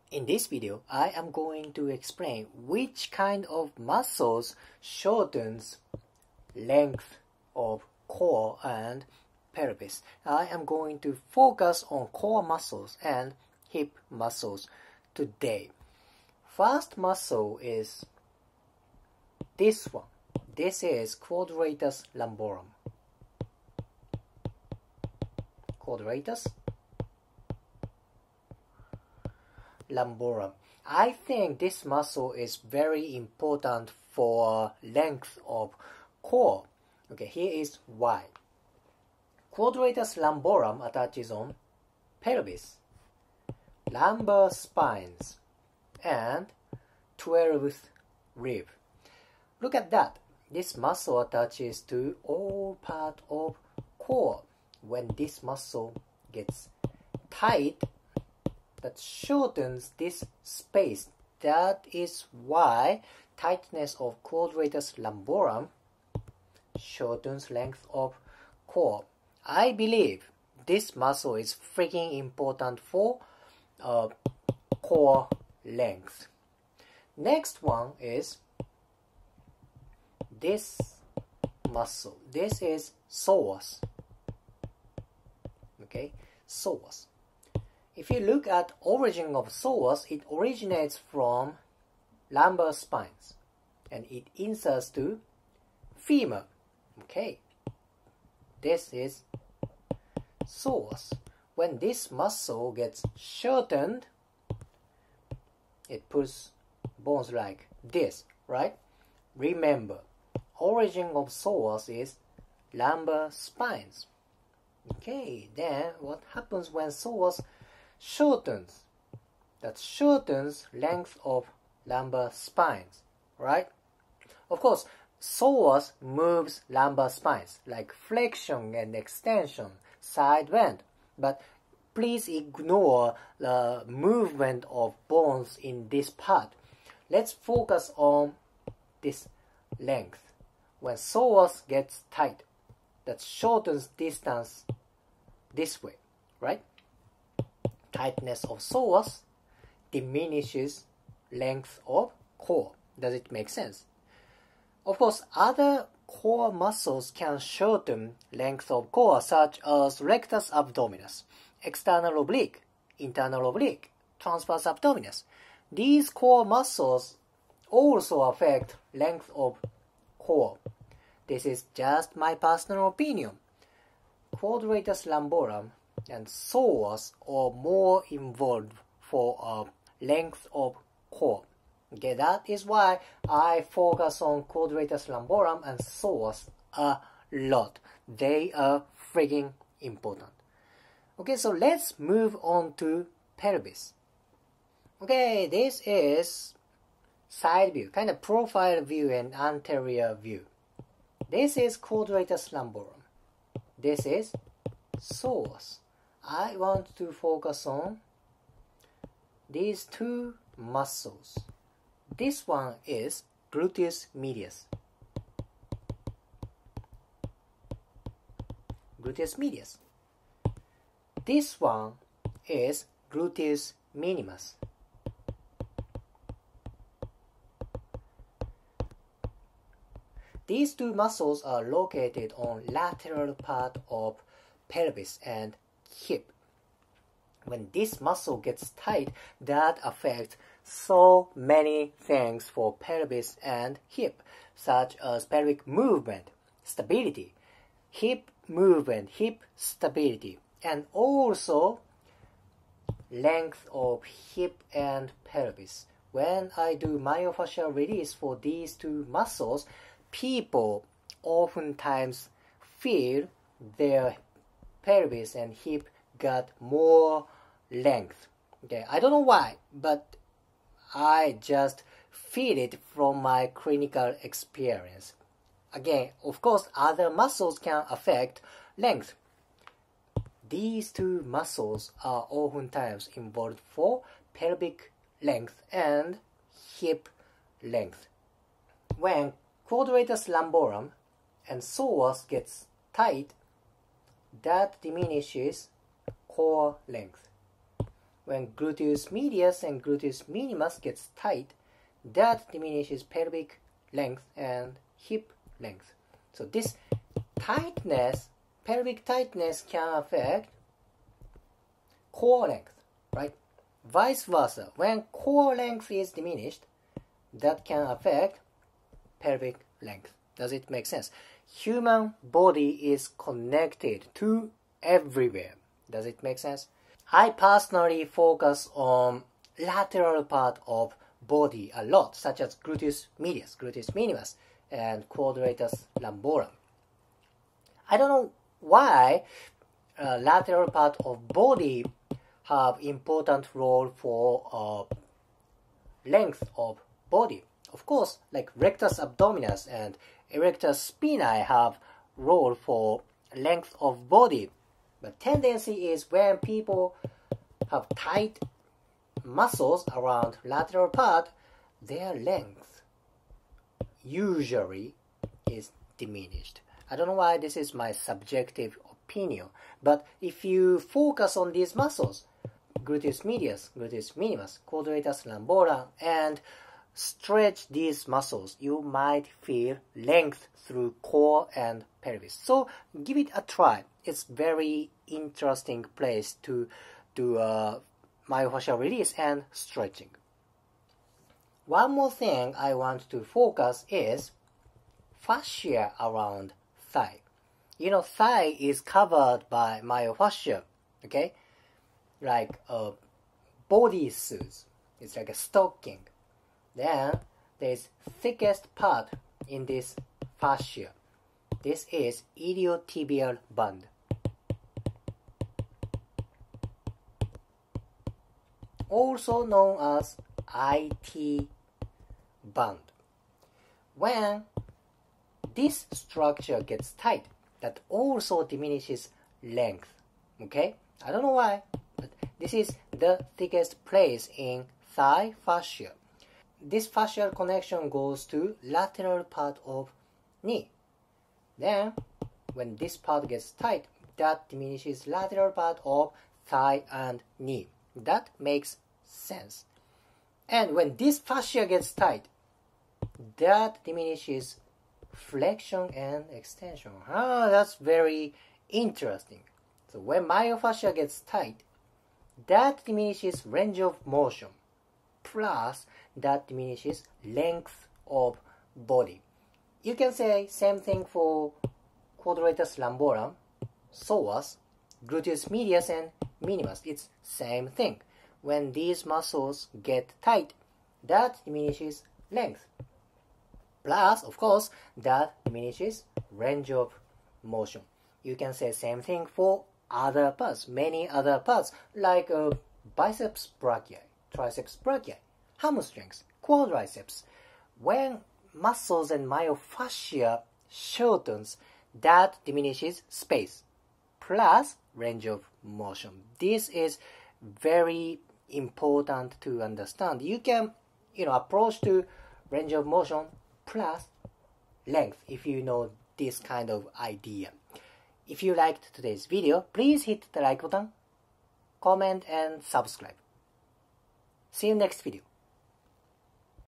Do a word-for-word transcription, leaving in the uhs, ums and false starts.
In this video, I am going to explain which kind of muscles shortens length of core and pelvis. I am going to focus on core muscles and hip muscles today. First muscle is this one. This is quadratus lumborum. Quadratus lumborum. I think this muscle is very important for length of core. Okay, here is why. Quadratus lumborum attaches on pelvis, lumbar spines, and twelfth rib. Look at that. This muscle attaches to all part of core. When this muscle gets tight, that shortens this space. That is why tightness of quadratus lumborum shortens length of core. I believe this muscle is freaking important for uh, core length. Next one is this muscle. This is psoas. Okay, psoas. If you look at origin of psoas, it originates from lumbar spines and it inserts to femur. Okay, this is psoas. When this muscle gets shortened, it puts bones like this, right? Remember, origin of psoas is lumbar spines. Okay, then what happens when psoas shortens? That shortens length of lumbar spines, right? Of course, psoas moves lumbar spines like flexion and extension, side bend, but please ignore the movement of bones in this part. Let's focus on this length. When psoas gets tight, that shortens distance this way, right? Tightness of psoas diminishes length of core. Does it make sense? Of course, other core muscles can shorten length of core, such as rectus abdominis, external oblique, internal oblique, transverse abdominis. These core muscles also affect length of core. This is just my personal opinion. Quadratus lumborum and psoas are more involved for uh, length of core. Okay, that is why I focus on quadratus lumborum and psoas a lot. They are freaking important. Okay, so let's move on to pelvis. Okay, this is side view, kind of profile view and anterior view. This is quadratus lumborum. This is psoas. I want to focus on these two muscles. This one is gluteus medius. Gluteus medius. This one is gluteus minimus. These two muscles are located on lateral part of pelvis and hip. When this muscle gets tight, that affects so many things for pelvis and hip, such as pelvic movement, stability, hip movement, hip stability, and also length of hip and pelvis. When I do myofascial release for these two muscles, people oftentimes feel their pelvis and hip got more length. Okay, I don't know why, but I just feel it from my clinical experience. Again, of course, other muscles can affect length. These two muscles are oftentimes involved for pelvic length and hip length. When quadratus lumborum and psoas gets tight, that diminishes core length. when gluteus medius and gluteus minimus gets tight, that diminishes pelvic length and hip length. So this tightness, pelvic tightness can affect core length, right? Vice versa, when core length is diminished, that can affect pelvic length. Does it make sense? Human body is connected to everywhere. Does it make sense? I personally focus on lateral part of body a lot, such as gluteus medius, gluteus minimus, and quadratus lumborum. I don't know why uh, lateral part of body have important role for uh, length of body. Of course, like rectus abdominis and erectus spinae have role for length of body, but tendency is when people have tight muscles around lateral part, their length usually is diminished. I don't know why, this is my subjective opinion, but if you focus on these muscles, gluteus medius, gluteus minimus, quadratus lumborum, and stretch these muscles, you might feel length through core and pelvis. So give it a try. It's very interesting place to do uh, myofascial release and stretching. One more thing I want to focus is fascia around thigh. You know, thigh is covered by myofascia, okay? Like a bodysuit. It's like a stocking. Then there's thickest part in this fascia. This is iliotibial band. Also known as I T band. When this structure gets tight, that also diminishes length. Okay? I don't know why, but this is the thickest place in thigh fascia. This fascial connection goes to lateral part of knee. Then, when this part gets tight, that diminishes lateral part of thigh and knee. That makes sense. And when this fascia gets tight, that diminishes flexion and extension. Ah, that's very interesting. So when myofascia gets tight, that diminishes range of motion. Plus, that diminishes length of body. You can say same thing for quadratus lumborum, psoas, gluteus medius, and minimus. It's same thing. When these muscles get tight, that diminishes length. Plus, of course, that diminishes range of motion. You can say same thing for other parts, many other parts, like uh, biceps brachii, triceps brachii, hamstrings, quadriceps. When muscles and myofascia shortens, that diminishes space, plus range of motion. This is very important to understand. You can, you know, approach to range of motion plus length if you know this kind of idea. If you liked today's video, please hit the like button, comment and subscribe. See you next video.